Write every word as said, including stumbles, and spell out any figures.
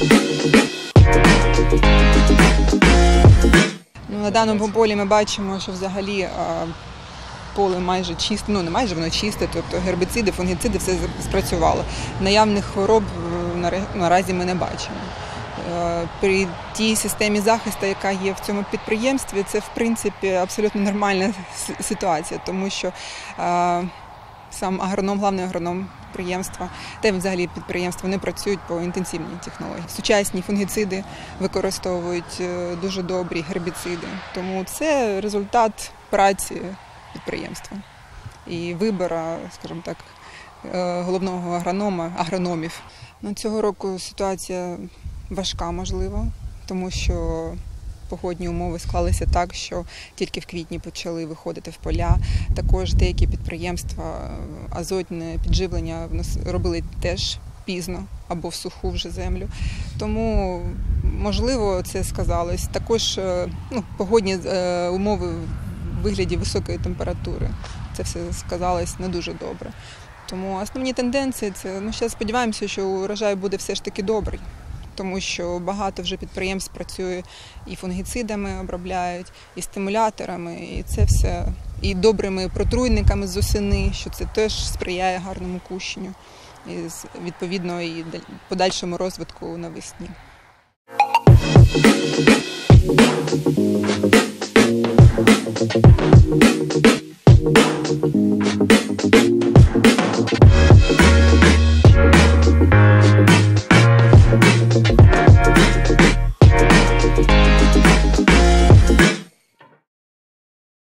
Ну, на даному полі ми бачимо, що взагалі поле майже чисте, ну не майже, воно чисте, тобто гербіциди, фунгіциди, все спрацювало. Наявних хвороб наразі ми не бачимо. При тій системі захисту, яка є в цьому підприємстві, це в принципі абсолютно нормальна ситуація, тому що сам агроном, главний агроном підприємства, та й взагалі підприємства, вони працюють по інтенсивній технології. Сучасні фунгіциди використовують дуже добрі гербіциди, тому це результат праці підприємства і вибору, скажімо так, головного агронома, агрономів. Ну, цього року ситуація важка, можливо, тому що погодні умови склалися так, що тільки в квітні почали виходити в поля. Також деякі підприємства азотне підживлення робили теж пізно або в суху вже землю. Тому, можливо, це сказалось. Також ну, погодні умови в вигляді високої температури. Це все сказалось не дуже добре. Тому основні тенденції – це, ну, зараз сподіваємося, що урожай буде все ж таки добрий. Тому що багато вже підприємств працює і фунгіцидами обробляють, і стимуляторами, і це все, і добрими протруйниками з осени, що це теж сприяє гарному кущенню і, відповідно, і подальшому розвитку навесні. Thank you.